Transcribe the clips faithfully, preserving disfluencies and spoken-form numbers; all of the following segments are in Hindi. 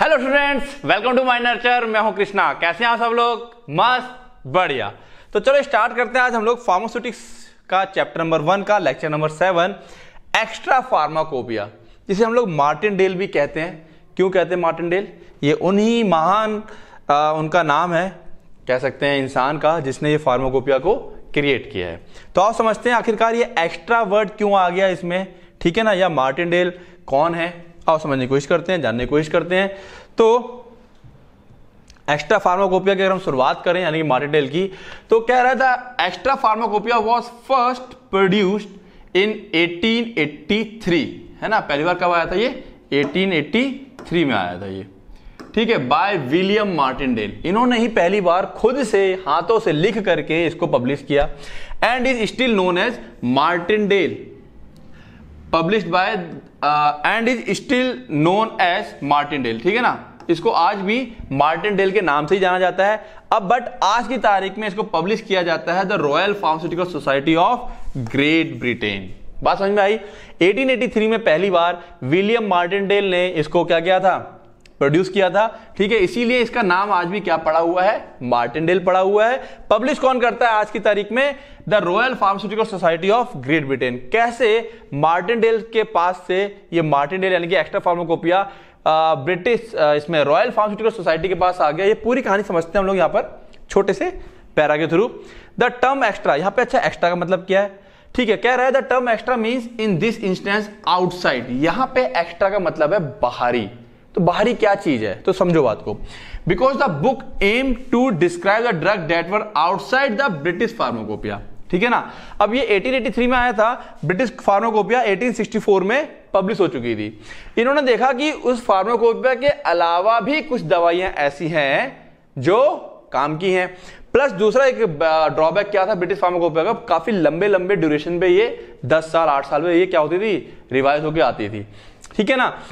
Hello students, welcome to my nurture. मैं हूं कृष्णा। कैसे हैं आप सब लोग? मस्त, बढ़िया। तो चलो स्टार्ट करते हैं। आज हम लोग फार्मास्यूटिक्स का चैप्टर नंबर वन का lecture number seven, extra pharmacopoeia, जिसे हम लोग मार्टिनडेल भी कहते हैं। क्यों कहते हैं मार्टिनडेल? ये उन्हीं महान आ, उनका नाम है, कह सकते हैं इंसान का, जिसने ये फार्माकोपिया को क्रिएट किया है। तो आप समझते हैं आखिरकार ये एक्स्ट्रा वर्ड क्यों आ गया इसमें, ठीक है ना? या मार्टिनडेल कौन है, आओ समझने की कोशिश करते हैं, जानने की कोशिश करते हैं। तो एक्स्ट्रा फार्माकोपिया की अगर हम शुरुआत करें, यानी कि मार्टिनडेल की, तो कह रहा था extra pharmacopoeia was first produced in eighteen eighty three, है ना? पहली बार कब आया था ये? एटीन एटी थ्री में आया था ये, ठीक है, बाय विलियम मार्टिनडेल। इन्होंने ही पहली बार खुद से हाथों से लिख करके इसको पब्लिश किया, and is still known as Martindale, published by and is still known as Martindale, ठीक है ना? इसको आज भी मार्टिनडेल के नाम से ही जाना जाता है। अब बट आज की तारीख में इसको पब्लिश किया जाता है the Royal Pharmaceutical society of Great Britain. बात समझ में आई? एटीन एटी थ्री में पहली बार विलियम मार्टिनडेल ने इसको क्या किया था? प्रोड्यूस किया था, ठीक है। इसीलिए इसका नाम आज भी क्या पड़ा हुआ है? मार्टिनडेल पड़ा हुआ है। पब्लिश कौन करता है आज की तारीख में? The Royal Pharmaceutical society of Great Britain. कैसे मार्टिनडेल के पास से ये मार्टिनडेल यानी कि एक्स्ट्रा फार्माकोपिया ब्रिटिश इसमें रॉयल फार्मास्यूटिकल सोसाइटी के पास आ गया, ये पूरी कहानी समझते हैं हम लोग यहाँ पर छोटे से पैरा के थ्रू। द टर्म एक्स्ट्रा, यहाँ पे अच्छा एक्स्ट्रा का मतलब क्या है? ठीक है, कह रहा है the term extra means in this instance outside. यहां पे एक्स्ट्रा का मतलब है बाहरी। तो बाहरी क्या चीज है? तो समझो बात को। Because the book aim to describe the drug that were outside the British pharmacopoeia, ठीक है ना? अब ये एटीन एटी थ्री में आया था, British pharmacopoeia eighteen sixty four में पब्लिश हो चुकी थी। इन्होंने देखा कि उस फार्माकोपिया के अलावा भी कुछ दवाइयां ऐसी हैं जो काम की हैं। प्लस दूसरा एक ड्रॉबैक क्या था ब्रिटिश फार्माकोपिया का? काफी लंबे लंबे ड्यूरेशन पे ये दस साल आठ साल में ये क्या होती थी? रिवाइज होकर आती थी, ठीक है ना?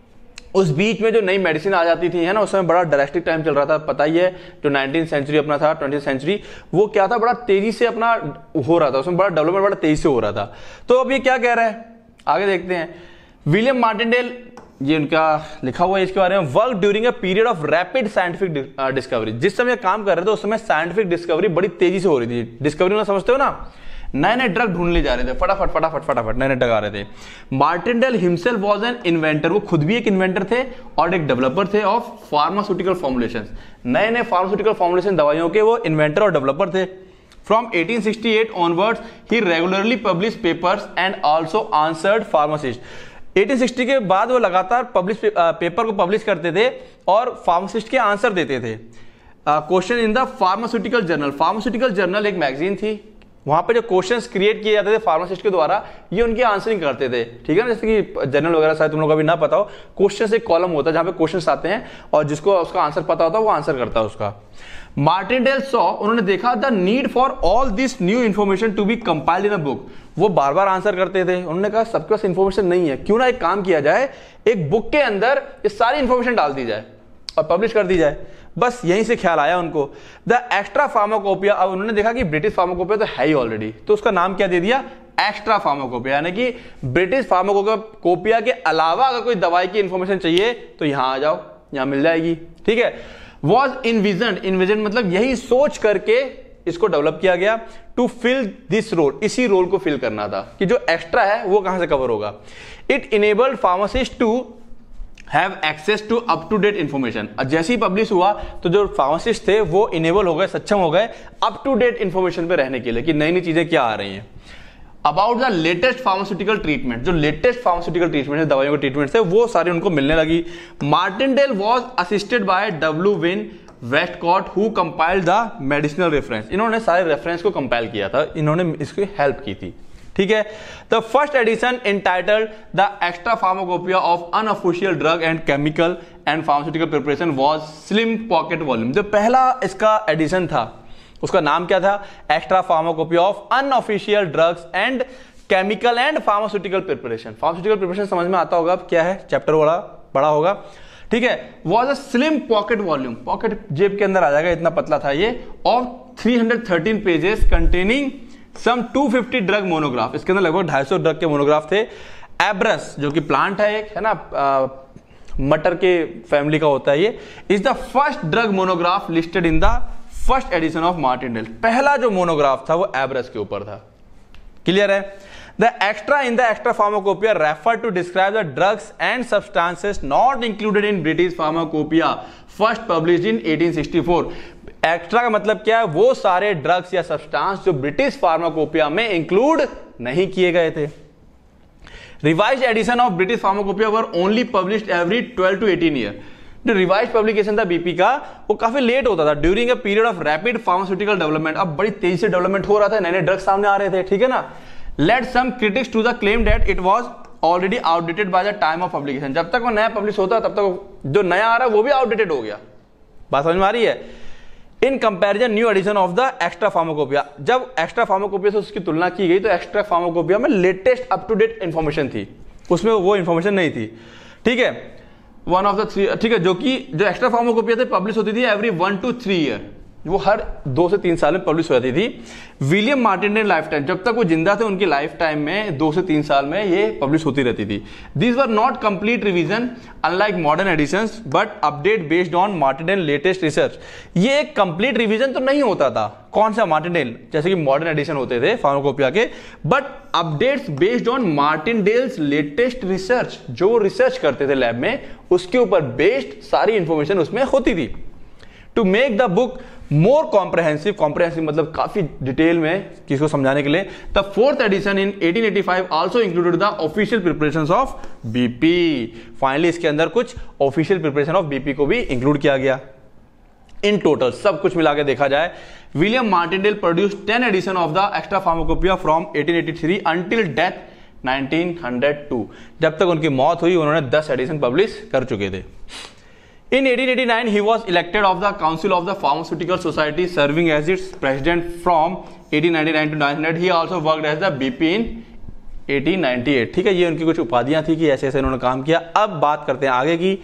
उस बीच में जो नई मेडिसिन आ जाती थी, है ना, उस समय बड़ा ड्रास्टिक टाइम चल रहा था, पता ही है। जो नाइनटीन सेंचुरी अपना था, ट्वेंटी सेंचुरी, वो क्या था? बड़ा तेजी से अपना हो रहा था, उसमें बड़ा डेवलपमेंट बड़ा तेजी से हो रहा था। तो अब ये क्या कह रहा है, आगे देखते हैं। विलियम मार्टिनडेल, ये उनका लिखा हुआ है इसके बारे में, work during a period of rapid scientific discovery. जिस समय काम कर रहे थे उस समय साइंटिफिक डिस्कवरी बड़ी तेजी से हो रही थी। डिस्कवरी में समझते हो ना, नए नए ड्रग ढूंढने जा रहे थे, फटाफट फटाफट फटाफट नए नए ड्रग आ रहे थे। Martindale himself was an inventor, वो खुद भी एक इन्वेंटर थे और एक डेवलपर थे ऑफ फार्मास्यूटिकल फॉर्मुलेशंस। नए नए फार्मास्यूटिकल फॉर्मुलेशन दवाइयों के वो इन्वेंटर और डेवलपर थे। From eighteen sixty eight onwards ही regularly publish papers and also answered pharmacist. Eighteen sixty के बाद वो लगातार पब्लिश पेपर को पब्लिश करते थे और फार्मासिस्ट के आंसर देते थे। Question in the pharmaceutical journal, pharmaceutical journal एक मैगजीन थी, वहां पे जो क्वेश्चंस क्रिएट किए जाते थे फार्मासिस्ट के द्वारा, ये उनकी आंसरिंग करते थे, ठीक है ना? जैसे कि जर्नल वगैरह शायद तुम लोग अभी ना पता हो, क्वेश्चंस एक कॉलम होता है जहां पे क्वेश्चंस आते हैं और जिसको उसका आंसर पता होता है वो आंसर करता है उसका। मार्टिनडेल सॉ, उन्होंने देखा the need for all this new information to be compiled in a book. वो बार बार आंसर करते थे। उन्होंने कहा सबके पास इंफॉर्मेशन नहीं है, क्यों ना एक काम किया जाए, एक बुक के अंदर ये सारी इंफॉर्मेशन डाल दी जाए और पब्लिश कर दी जाए। बस यहीं से ख्याल आया उनको, द एक्स्ट्रा फार्माकोपिया। अब उन्होंने देखा कि ब्रिटिश फार्माकोपिया तो है ही ऑलरेडी, तो उसका नाम क्या दे दिया? एक्स्ट्रा फार्माकोपिया, यानी कि ब्रिटिश फार्माकोपिया के अलावा अगर कोई दवाई की इंफॉर्मेशन चाहिए तो यहां आ जाओ, यहां मिल जाएगी, ठीक है। वॉज इनविजन, इनविजन मतलब यही सोच करके इसको डेवलप किया गया टू फिल दिस रोल, इसी रोल को फिल करना था कि जो एक्स्ट्रा है वो कहां से कवर होगा। It enabled pharmacist to have access to up to date information. जैसे ही पब्लिश हुआ तो जो फार्मासिस्ट थे वो इनेबल हो गए, सक्षम हो गए अप टू डेट इंफॉर्मेशन पे रहने के लिए कि नई नई चीजें क्या आ रही हैं about the latest pharmaceutical treatment. जो लेटेस्ट फार्मास्यूटिकल ट्रीटमेंट है, दवाइयों के ट्रीटमेंट है, वो सारे उनको मिलने लगी। Martindale was assisted by W Wynn Westcott who compiled the medicinal reference. इन्होंने सारे रेफरेंस को कंपाइल किया था, इन्होंने इसकी हेल्प की थी, ठीक है। The first edition entitled the extra pharmacopoeia of unofficial drug and chemical and pharmaceutical preparation was slim pocket volume. जो पहला इसका एडिशन था उसका नाम क्या था? Extra pharmacopoeia of unofficial drugs and chemical and pharmaceutical preparation. Pharmaceutical preparation समझ में आता होगा अब क्या है, चैप्टर बड़ा बड़ा होगा, ठीक है। Was a slim pocket volume, pocket जेब के अंदर आ जाएगा, इतना पतला था ये, of three hundred thirteen pages containing some two fifty drug monograph. इसके अंदर लगभग ढाई सौ ड्रग के मोनोग्राफ थे। एब्रस जो कि प्लांट है एक, है ना, मटर के फैमिली का होता है ये, is the first drug monograph listed in the first edition of Martindale. पहला जो मोनोग्राफ था वो एब्रस के ऊपर था। क्लियर है? The extra in the extra pharmacopoeia refer to describe the drugs and substances not included in British pharmacopoeia first published in eighteen sixty four. Extra का मतलब क्या है? वो सारे ड्रग्स या सब्सटेंस जो ब्रिटिश फार्माकोपिया में इंक्लूड नहीं किए गए थे। Revised edition of British pharmacopoeia were only published every twelve to eighteen year. जो रिवाइज्ड पब्लिकेशन था बीपी का वो काफी लेट होता था during a period of rapid pharmaceutical development. अब बड़ी तेजी से डेवलपमेंट हो रहा था, नए नए ड्रग्स सामने आ रहे थे, ठीक है ना। Led some critics to the claim that it was already outdated by the time of publication. जब तक वो नया पब्लिश होता तब तक जो नया आ रहा है वो भी आउटडेटेड हो गया। बात समझ में आ रही है? In comparison new edition of the extra pharmacopoeia, जब एक्स्ट्रा फार्माकोपिया से उसकी तुलना की गई तो एक्स्ट्रा फार्माकोपिया में latest up to date information थी, उसमें वो इंफॉर्मेशन नहीं थी, ठीक है। वन ऑफ द थ्री, ठीक है, जो कि जो एक्स्ट्रा फार्माकोपिया थे पब्लिश होती थी every one two three year, वो हर दो से तीन साल में पब्लिश हो जाती थी। विलियम मार्टिनडेल लाइफ टाइम, जब तक वो जिंदा थे उनकी लाइफ टाइम में दो से तीन साल में ये पब्लिश होती रहती थी। These were not complete revision unlike modern editions but update based on Martindale latest research. ये एक कंप्लीट रिवीजन तो नहीं होता था, कौन सा? मार्टिनडेल, जैसे कि मॉडर्न एडिशन होते थे फार्माकोपिया के, but updates based on Martindale's latest research. जो रिसर्च करते थे लैब में उसके ऊपर बेस्ड सारी इंफॉर्मेशन उसमें होती थी। To make the book more comprehensive, comprehensive मतलब काफी डिटेल में किसको समझाने के लिए, the fourth edition in eighteen eighty five also included the official preparations of BP. Finally इसके अंदर कुछ ऑफिशियल प्रिपरेशन ऑफ बीपी को भी इंक्लूड किया गया। इन टोटल सब कुछ मिला के देखा जाए, William Martindale produce ten edition of the extra pharmacopoeia from eighteen eighty three until death nineteen hundred two. जब तक उनकी मौत हुई उन्होंने दस एडिशन पब्लिश कर चुके थे। In eighteen eighty-nine, he was elected of the Council of the Pharmaceutical Society, serving as its president from eighteen ninety-nine to nineteen hundred. He also worked as the B P in eighteen ninety-eight. ठीक है, ये उनकी कुछ उपाधियां थी कि ऐसे ऐसे उन्होंने काम किया। अब बात करते हैं आगे की।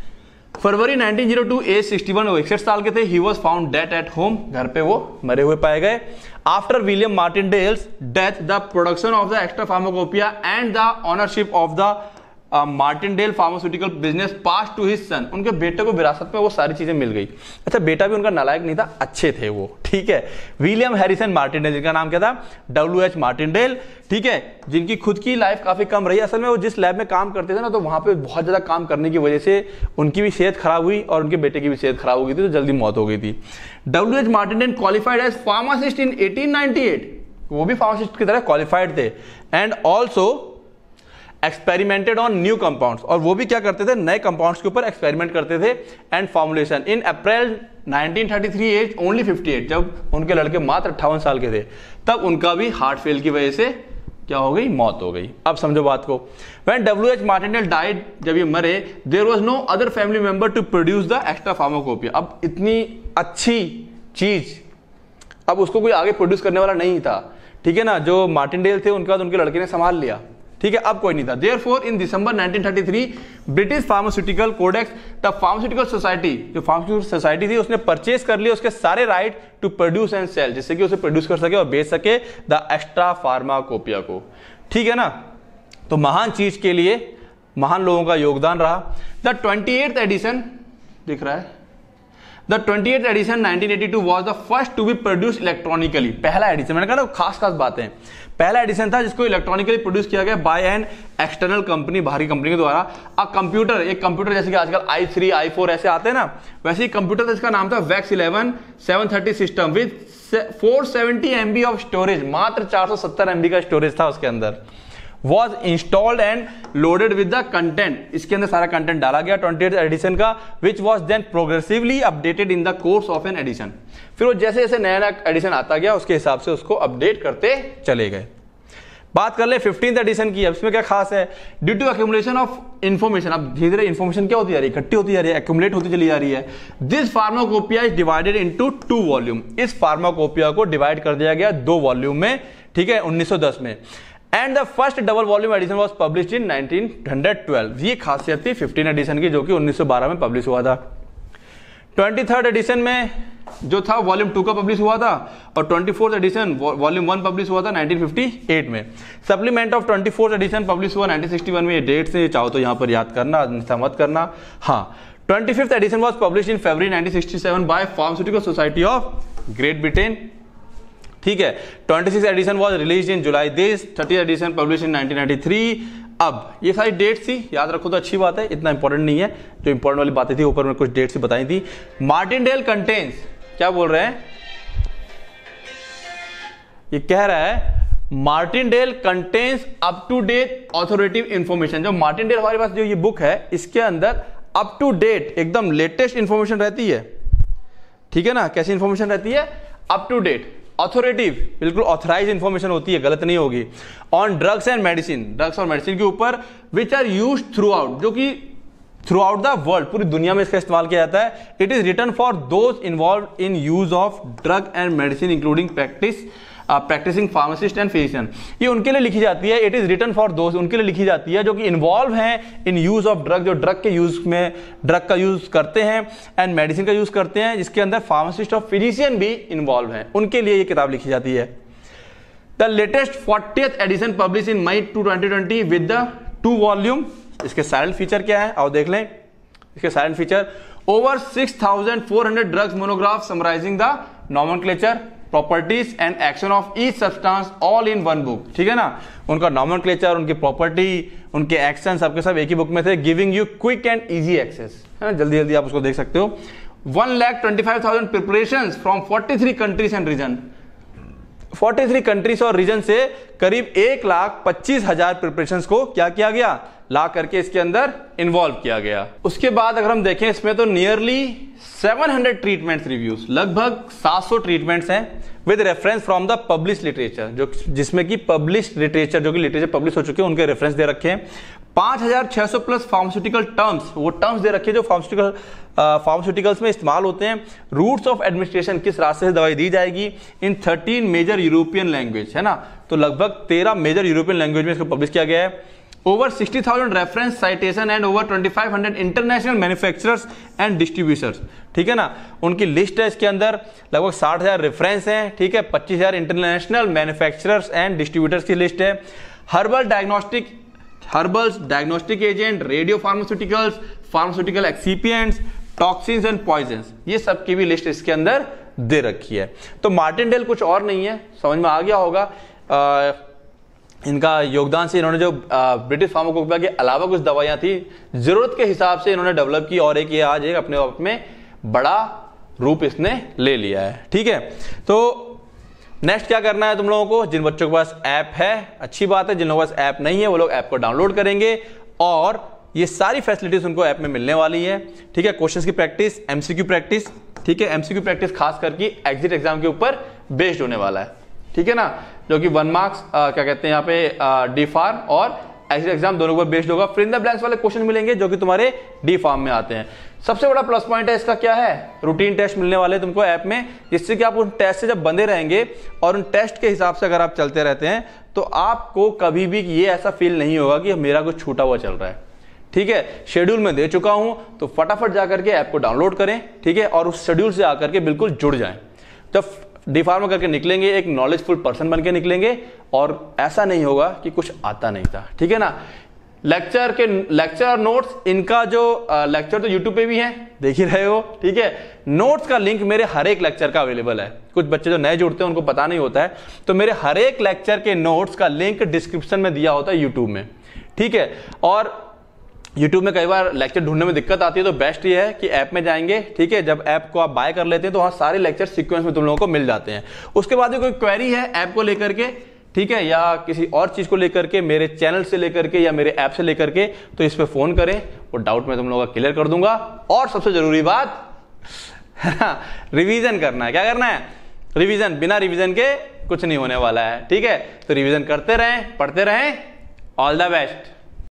February nineteen o two, age sixty one, वो इकसठ साल के थे। He was found dead at home, घर पे वो मरे हुए पाए गए। After William Martindale's death, the production of the extra pharmacopoeia and the ownership of the Martindale pharmaceutical business pass to his son. उनके बेटे को विरासत में वो सारी चीजें मिल गई। अच्छा, बेटा भी उनका नालायक नहीं था, अच्छे थे वो, ठीक है। विलियम हैरिसन मार्टिनडेल, जिनका नाम क्या था? डब्ल्यू एच मार्टिनडेल, ठीक है, जिनकी खुद की लाइफ काफी कम रही। असल में वो जिस लैब में काम करते थे ना, तो वहां पे बहुत ज्यादा काम करने की वजह से उनकी भी सेहत खराब हुई और उनके बेटे की भी सेहत खराब हो गई थी, तो जल्दी मौत हो गई थी। W H Martindale qualified as pharmacist in eighteen ninety eight, वो भी फार्मासिस्ट की तरह क्वालिफाइड थे। And also experimented on new compounds, और वो भी क्या करते थे? नए कंपाउंड्स के ऊपर एक्सपेरिमेंट करते थे। And formulation in April nineteen thirty three, age only fifty eight, जब उनके लड़के मात्र अट्ठावन साल के थे, तब उनका भी हार्ट फेल की वजह से क्या हो गई? मौत हो गई। अब समझो बात को। When W H Martindale died, जब ये मरे, there was no other family member to produce the extra pharmacopoeia. अब इतनी अच्छी चीज अब उसको कोई आगे प्रोड्यूस करने वाला नहीं था, ठीक है ना। जो मार्टिनडेल थे उनके बाद उनके लड़के ने संभाल लिया, ठीक है, अब कोई नहीं था। Therefore, in December nineteen thirty three, British Pharmaceutical Codex, the Pharmaceutical Society, जो Pharmaceutical Society थी, उसने परचेज कर लिया उसके सारे right to produce and sell, जिससे कि उसे प्रोड्यूस कर सके और बेच सके द एक्स्ट्रा फार्माकोपिया को, ठीक है ना। तो महान चीज के लिए महान लोगों का योगदान रहा। द ट्वेंटी एट्थ एडिशन दिख रहा है, the twenty eighth edition nineteen eighty two was the first to be produced electronically। पहला एडिशन, मैंने कहा ना खास खास बातें, पहला एडिशन था जिसको इलेक्ट्रॉनिकली प्रोड्यूस किया गया बाय एन एक्सटर्नल कंपनी, बाहरी कंपनी के द्वारा। अ कंप्यूटर, एक कंप्यूटर जैसे कि आजकल आई थ्री आई फोर ऐसे आते हैं ना, वैसे ही कंप्यूटर था, इसका नाम था VAX eleven seven thirty system with four seventy MB of storage, मात्र चार सौ सत्तर एमबी का स्टोरेज था उसके अंदर। was installed and loaded with the content, इसके अंदर सारा कंटेंट डाला गया ट्वेंटी एट्थ एडिशन का, which was then progressively updated in the course of an edition। फिर वो जैसे जैसे नया नया एडिशन आता गया उसके हिसाब से उसको अपडेट करते चले गए। बात कर ले फिफ्टींथ एडिशन की। अब इसमें क्या खास है? Due to accumulation of information, अब धीरे धीरे इन्फॉर्मेशन क्या होती जा रही है? इकट्ठी होती जा रही है, एक्यूमुलेट होती चली जा रही है। This pharmacopoeia is divided into two volume, इस फार्माकोपिया को डिवाइड कर दिया गया दो वॉल्यूम में, ठीक है, उन्नीस सौ दस में। And the first double volume edition was published in nineteen twelve. ये खासियत थी फिफ्टीन एडिशन की, जो कि उन्नीस सौ बारह में पब्लिश हुआ था। ट्वेंटी थर्ड एडिशन में जो था वॉल्यूम टू का पब्लिश हुआ था, और twenty fourth edition volume one publish हुआ था नाइनटीन फिफ्टी एट में। Supplement of twenty fourth edition publish हुआ नाइनटीन सिक्सटी वन में। ये डेट्स है, चाहो तो यहाँ पर याद करना, अन्यथा मत करना। हाँ, twenty fifth edition was publish in February nineteen sixty seven by pharmaceutical society of Great Britain. ठीक है, twenty six edition was released in July this, thirty edition publish in nineteen ninety three. अब ये सारी डेट्स थी, याद रखो तो अच्छी बात है, इतना इंपॉर्टेंट नहीं है। जो इंपॉर्टेंट वाली बातें थी ऊपर में कुछ डेट्स बताई थी। मार्टिनडेल कंटेन्स, क्या बोल रहे हैं, ये कह रहा है Martindale contains up to date authoritative information. जो मार्टिनडेल हमारे पास जो ये बुक है, इसके अंदर अप टू डेट एकदम लेटेस्ट इंफॉर्मेशन रहती है। ठीक है ना, कैसी इंफॉर्मेशन रहती है, अप टू डेट, ऑथोरेटिव, बिल्कुल ऑथराइज इंफॉर्मेशन होती है, गलत नहीं होगी। On drugs and medicine, drugs और मेडिसिन के ऊपर, which are used throughout, जो कि थ्रू आउट द वर्ल्ड, पूरी दुनिया में इसका इस्तेमाल किया जाता है। It is written for those involve in use of drug and medicine including practice practicing pharmacist and physician. ये उनके लिए लिखी जाती है। It is written for those, उनके लिए लिखी जाती है जो कि इन्वॉल्व हैं इन यूज ऑफ ड्रग, जो ड्रग के यूज में ड्रग का यूज करते हैं, एंड मेडिसिन का यूज करते हैं, जिसके अंदर फार्मासिस्ट और फिजिशियन भी इन्वॉल्व हैं, उनके लिए ये किताब लिखी जाती है। The latest fortieth edition publish in May two twenty twenty with the two volume. इसके साइलेंट फीचर क्या है, आओ देख लें। इसके salient feature, over six thousand four hundred drugs monograph summarizing the nomenclature, properties and action of each substance all in one book. ठीक है ना, उनका नॉमेनक्लेचर, उनकी प्रॉपर्टी, उनके एक्शन सबके सब एक ही बुक में थे। Giving you quick and easy access, है ना, जल्दी जल्दी आप उसको देख सकते हो। One lakh twenty five thousand preparations from forty three countries and region, forty three countries और रीजन से करीब एक लाख पच्चीस हजार प्रिपरेशन को क्या किया गया, ला करके इसके अंदर इन्वॉल्व किया गया। उसके बाद अगर हम देखें इसमें तो nearly seven hundred treatments reviews, लगभग सात सौ ट्रीटमेंट्स हैं with reference from the publish literature, जो जिसमें कि पब्लिश लिटरेचर, जो कि लिटरेचर पब्लिश हो चुके हैं, उनके रेफरेंस दे रखे हैं। पांच हजार छह सौ प्लस फार्मास्यूटिकल टर्म्स, वो टर्म्स दे रखे हैं जो फार्मास्यूटिकल फार्मास्यूटिकल्स में इस्तेमाल होते हैं। रूट्स ऑफ एडमिनिस्ट्रेशन, किस रास्ते से दवाई दी जाएगी, in thirteen major European language, है ना, तो लगभग तेरह मेजर यूरोपियन लैंग्वेज में इसको पब्लिश किया गया है। Over sixty thousand reference citation and over twenty five hundred international manufacturers and distributors. ठीक है ना, उनकी लिस्ट है इसके अंदर, लगभग साठ हजार रेफरेंस हैं। ठीक है, पच्चीस हजार इंटरनेशनल मैन्युफैक्चरर्स एंड डिस्ट्रीब्यूटर्स की लिस्ट है। Herbal diagnostic, herbals, diagnostic agent, radio pharmaceuticals, pharmaceutical excipients, toxins and poisons, ये सब की भी लिस्ट इसके अंदर दे रखी है। तो मार्टिनडेल कुछ और नहीं है, समझ में आ गया होगा। आ, इनका योगदान से इन्होंने जो ब्रिटिश फार्माकोपिया के अलावा कुछ दवाइयां थी, जरूरत के हिसाब से इन्होंने डेवलप की, और एक ये आज एक अपने आप में बड़ा रूप इसने ले लिया है। ठीक है, तो नेक्स्ट क्या करना है तुम लोगों को, जिन बच्चों के पास ऐप है अच्छी बात है, जिन लोगों के पास ऐप नहीं है वो लोग ऐप को डाउनलोड करेंगे, और ये सारी फैसिलिटीज उनको ऐप में मिलने वाली है। ठीक है, क्वेश्चंस की प्रैक्टिस, एमसीक्यू प्रैक्टिस, ठीक है, एमसीक्यू प्रैक्टिस खास करके एग्जिट एग्जाम के ऊपर बेस्ड होने वाला है। ठीक है ना, जो कि वन मार्क्स क्या कहते हैं यहाँ पे डी फार्म और एग्जिट एग्जाम दोनों पर बेस्ड होगा। फिर इन द ब्लैंक्स वाले क्वेश्चन मिलेंगे जो कि तुम्हारे डी फार्म में आते हैं। सबसे बड़ा प्लस पॉइंट है इसका क्या है, रूटीन टेस्ट मिलने वाले तुमको ऐप में, जिससे कि आप उन टेस्ट से जब बंधे रहेंगे और उन टेस्ट के हिसाब से अगर आप चलते रहते हैं तो आपको कभी भी ये ऐसा फील नहीं होगा कि मेरा कुछ छूटा हुआ चल रहा है। ठीक है, शेड्यूल में दे चुका हूं तो फटाफट जाकर के ऐप को डाउनलोड करें। ठीक है, और उस शेड्यूल से आकर के बिल्कुल जुड़ जाएं। जब डी फार्मा करके निकलेंगे एक नॉलेजफुल पर्सन बन के निकलेंगे, और ऐसा नहीं होगा कि कुछ आता नहीं था। ठीक है ना, लेक्चर के लेक्चर नोट्स, इनका जो लेक्चर तो यूट्यूब पे भी है, देख ही रहे हो। ठीक है, नोट्स का लिंक मेरे हर एक लेक्चर का अवेलेबल है। कुछ बच्चे जो नए जुड़ते हैं उनको पता नहीं होता है, तो मेरे हर एक लेक्चर के नोट्स का लिंक डिस्क्रिप्शन में दिया होता है यूट्यूब में। ठीक है, और यूट्यूब में कई बार लेक्चर ढूंढने में दिक्कत आती है, तो बेस्ट ये है कि ऐप में जाएंगे। ठीक है, जब ऐप को आप बाय कर लेते हैं तो वहां सारे लेक्चर सीक्वेंस में तुम लोगों को मिल जाते हैं। उसके बाद कोई क्वेरी है ऐप को लेकर के, ठीक है, या किसी और चीज को लेकर के, मेरे चैनल से लेकर के या मेरे ऐप से लेकर के, तो इस पे फोन करें, वो डाउट मैं तुम लोगों का क्लियर कर दूंगा। और सबसे जरूरी बात, रिवीजन करना है। क्या करना है, रिवीजन। बिना रिवीजन के कुछ नहीं होने वाला है। ठीक है, तो रिवीजन करते रहें, पढ़ते रहें। All the best.